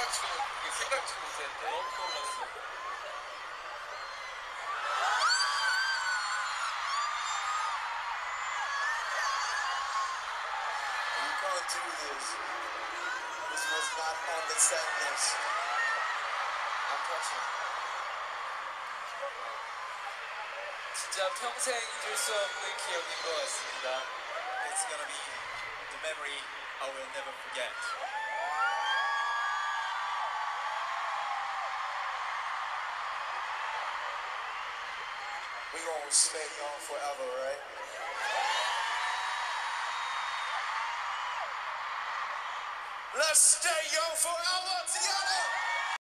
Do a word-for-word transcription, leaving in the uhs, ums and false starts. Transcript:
생각지도 이게 생각지도 못했는데. 너무 놀랐어. You can't do this. This was not on the set list. I'm touching. 진짜 평생 잊을 수 없는 기억인 것 같습니다. It's gonna be the memory I will never forget. We gonna stay young forever, right? Let's stay young forever together!